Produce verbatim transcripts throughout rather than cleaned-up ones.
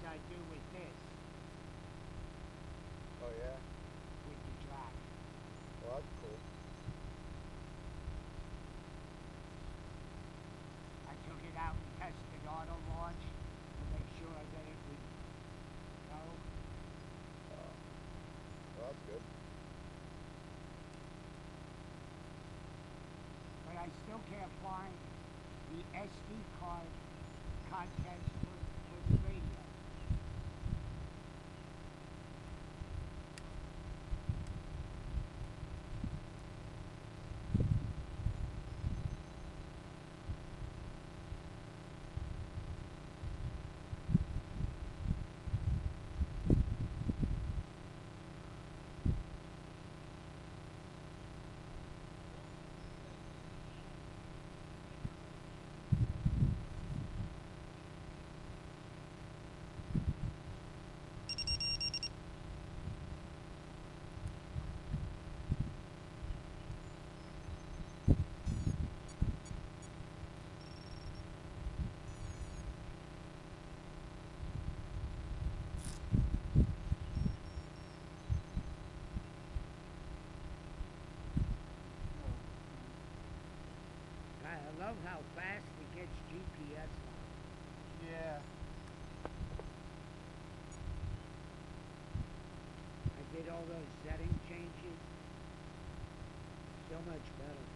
I do with this, Oh yeah. with the jack. Well, that's cool. I took it out and tested auto launch to make sure that it would go. Uh, well, that's good. But I still can't find the S D card contents for, for the radio. I love how fast it gets G P S on. Yeah. I did all those setting changes. So much better.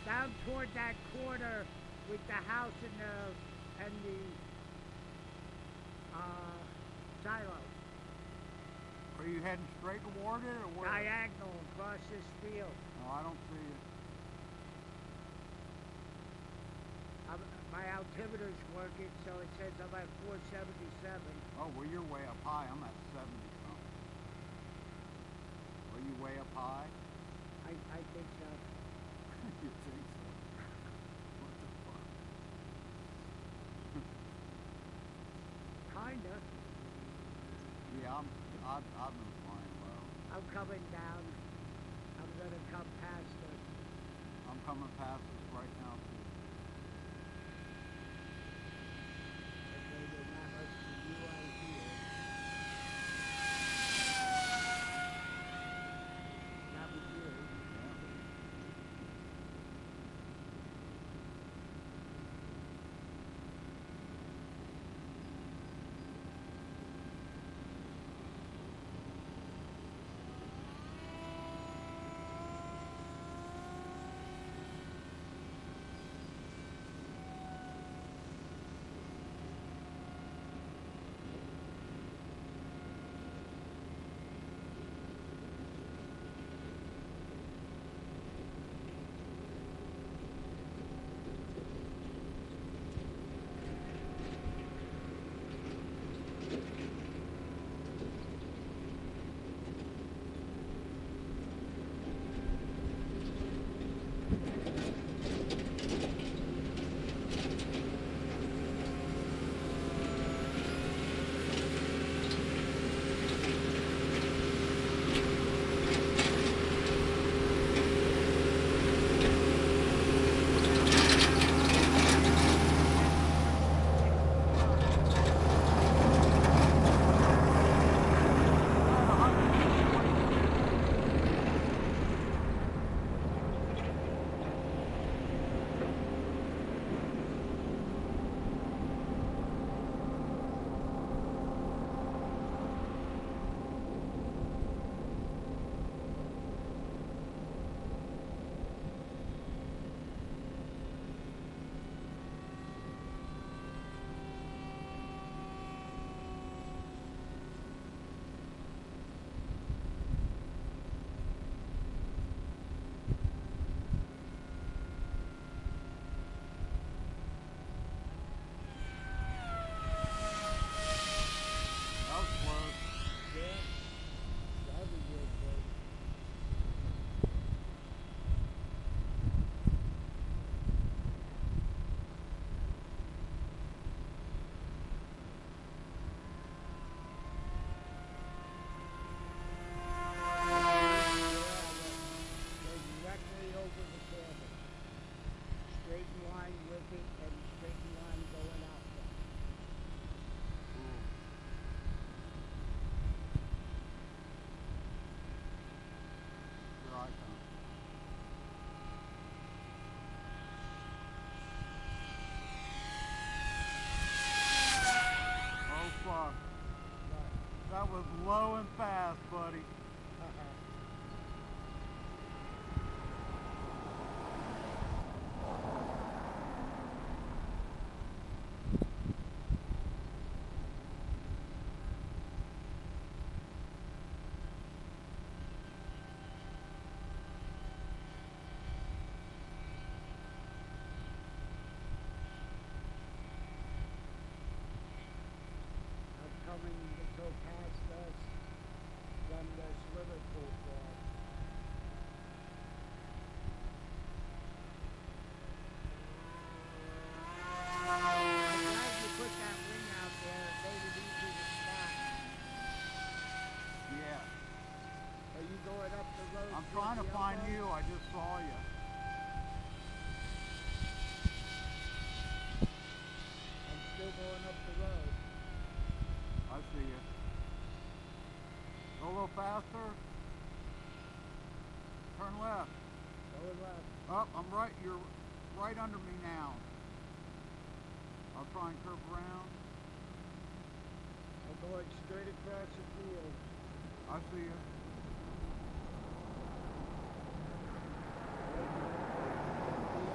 down toward that corner with the house and the and the uh, silo. Are you heading straight toward it or where? Diagonal across this field. No, I don't see it. I'm, my altimeter's working, so it says I'm at four seventy-seven. Oh, well, you're way up high. I'm at seventy something. Are you way up high? I, I think so. You think so? What the fuck? Kinda. Yeah, I'm, I've, I've been flying low. I'm coming down. I'm gonna come past it. I'm coming past this right now, too. Okay, then that must be you right here. That was you. That was close. Yeah. That was good, baby. Directly over the camera. Straight in line with it and straight in line going out there. Cool. Here I come. Oh, fuck. That was low and fast, buddy. I'm coming to go past us from the swimming pool bar. I'm glad you put that wing out there. It made it easy to spot. Yeah. Are you going up the road? I'm towards trying to the find elbow? you. I just saw you. I'm still going up the road. I see you. Go a little faster. Turn left. Going left. Up, I'm right. You're right under me now. I'll try and curve around. I'm going straight across the field. I see you. Right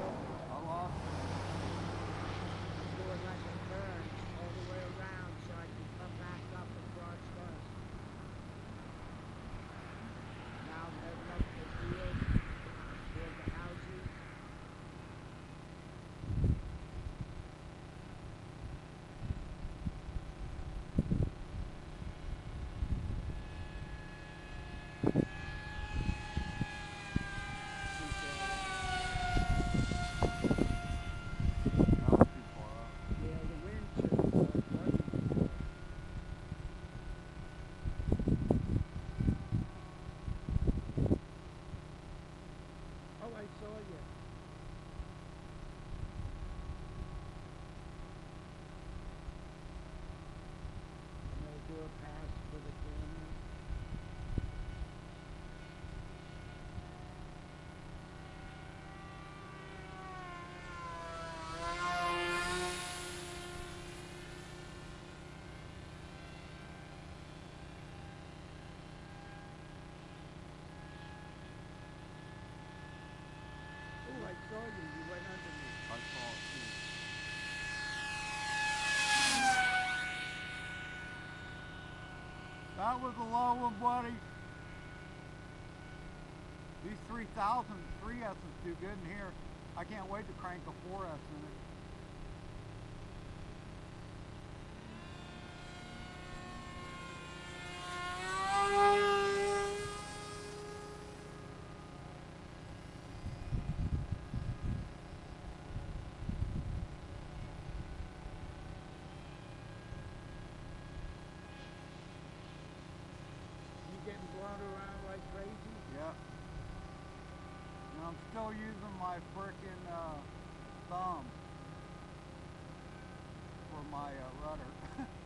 That was a low one, buddy. These three thousand, three S's do good in here. I can't wait to crank a four S in it. You getting blown around like crazy? Yep. And I'm still using my frickin' uh, thumb for my uh, rudder.